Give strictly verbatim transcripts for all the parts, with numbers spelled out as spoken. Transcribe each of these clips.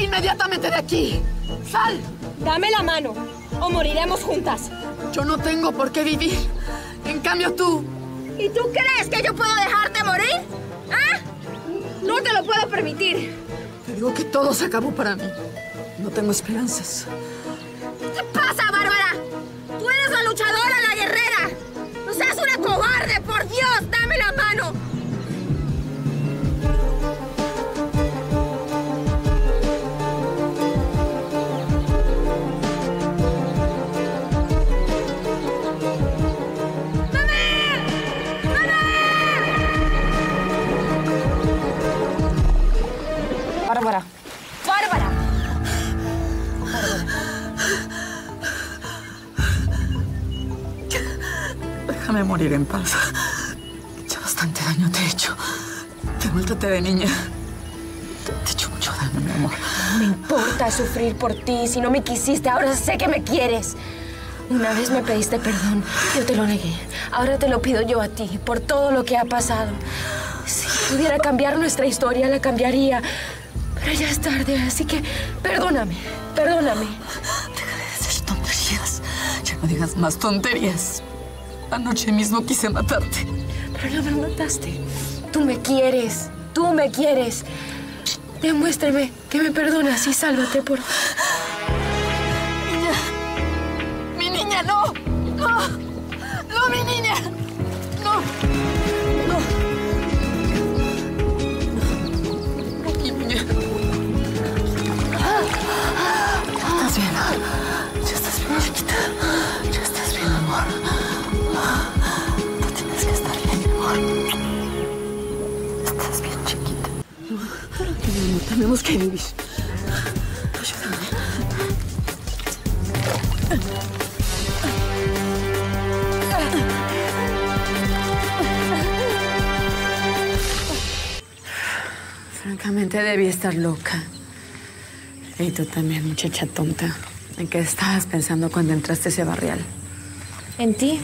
inmediatamente de aquí! ¡Sal! Dame la mano, o moriremos juntas. Yo no tengo por qué vivir. En cambio, tú... ¿Y tú crees que yo puedo dejarte morir? ¿Ah? No te lo puedo permitir. Te digo que todo se acabó para mí. No tengo esperanzas. ¿Qué pasa, Bárbara? Tú eres la luchadora, la guerrera. No seas una cobarde, por Dios, dame la mano. Bárbara. Bárbara. Déjame morir en paz. Ya bastante daño te he hecho. Devuélvete de niña. Te, te he hecho mucho daño, mi amor. No me importa sufrir por ti. Si no me quisiste, ahora sé que me quieres. Una vez me pediste perdón, yo te lo negué. Ahora te lo pido yo a ti, por todo lo que ha pasado. Si pudiera cambiar nuestra historia, la cambiaría. Pero ya es tarde, así que perdóname, perdóname. Deja de decir tonterías. Ya no digas más tonterías. Anoche mismo quise matarte. Pero no me mataste. Tú me quieres, tú me quieres. Demuéstrame que me perdonas y sálvate, por favor. Niña. Mi niña, no. No. No, mi niña. No. No. No, mi niña. ¿Estás bien? Ya estás bien, chiquita. Ya estás bien, amor. Tú tienes que estar bien, mi amor. Estás bien, chiquita. No, tenemos que vivir. Ayúdame. Francamente, debí estar loca. Y tú también, muchacha tonta. ¿En qué estabas pensando cuando entraste a ese barrial? ¿En ti?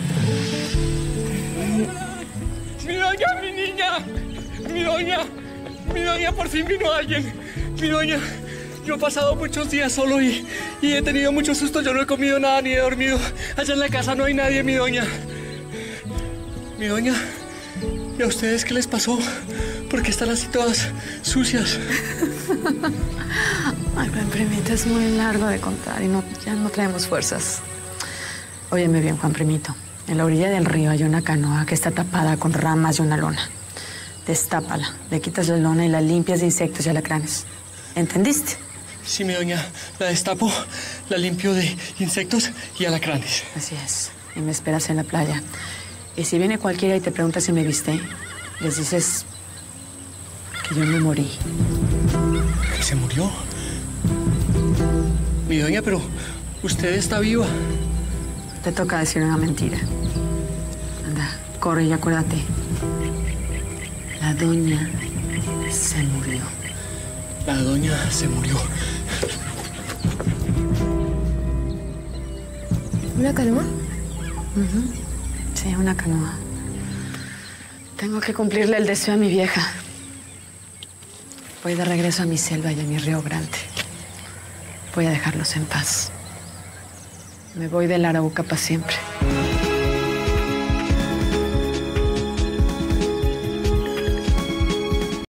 ¡Mi doña, mi niña! ¡Mi doña! ¡Mi doña, por fin vino alguien! ¡Mi doña! Yo he pasado muchos días solo y, y he tenido mucho susto. Yo no he comido nada ni he dormido. Allá en la casa no hay nadie, mi doña. Mi doña, ¿y a ustedes qué les pasó? ¿Por qué están así todas sucias? Ay, Juan Primito, es muy largo de contar y no, ya no traemos fuerzas. Óyeme bien, Juan Primito. En la orilla del río hay una canoa que está tapada con ramas y una lona. Destápala, le quitas la lona y la limpias de insectos y alacranes. ¿Entendiste? Sí, mi doña. La destapo, la limpio de insectos y alacranes. Así es. Y me esperas en la playa. Y si viene cualquiera y te pregunta si me viste, les dices que yo me morí. ¿Que se murió? Mi doña, pero usted está viva. Te toca decir una mentira. Anda, corre y acuérdate. La doña se murió. La doña se murió. ¿Una canoa? Uh-huh. Sí, una canoa. Tengo que cumplirle el deseo a mi vieja. Voy de regreso a mi selva y a mi río Grande. Voy a dejarlos en paz. Me voy de la Arauca para siempre.